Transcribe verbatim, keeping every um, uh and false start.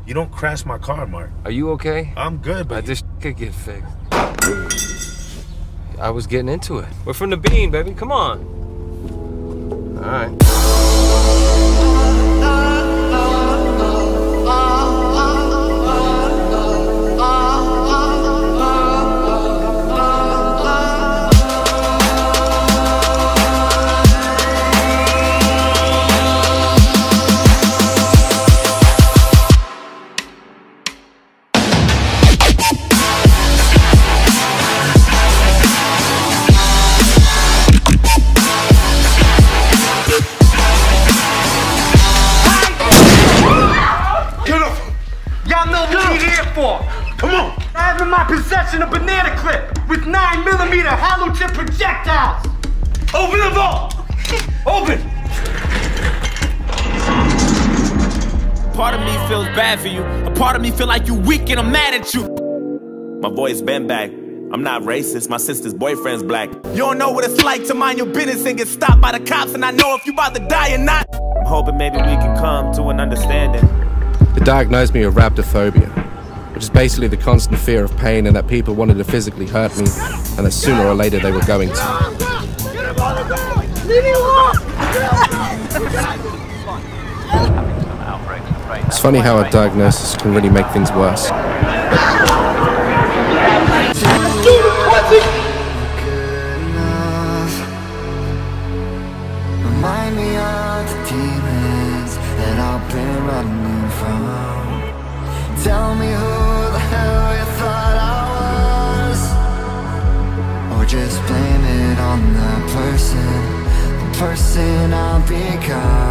You don't crash my car, Mark. Are you okay? I'm good, but... Uh, this could get fixed. I was getting into it. We're from the bean, baby. Come on. All right. Come on! I have in my possession a banana clip with nine millimeter hollow tip projectiles! Open the vault! Open! Part of me feels bad for you. A part of me feel like you weak and I'm mad at you. My boy's been back. I'm not racist, my sister's boyfriend's black. You don't know what it's like to mind your business and get stopped by the cops, and I know if you about to die or not. I'm hoping maybe we can come to an understanding. They diagnosed me with rhabdophobia, which is basically the constant fear of pain and that people wanted to physically hurt me, and that sooner or later they were going to. It's funny how a diagnosis can really make things worse. Remind me of the demons that I've been running from. Tell me who the hell you thought I was, or just blame it on the person, the person I've become.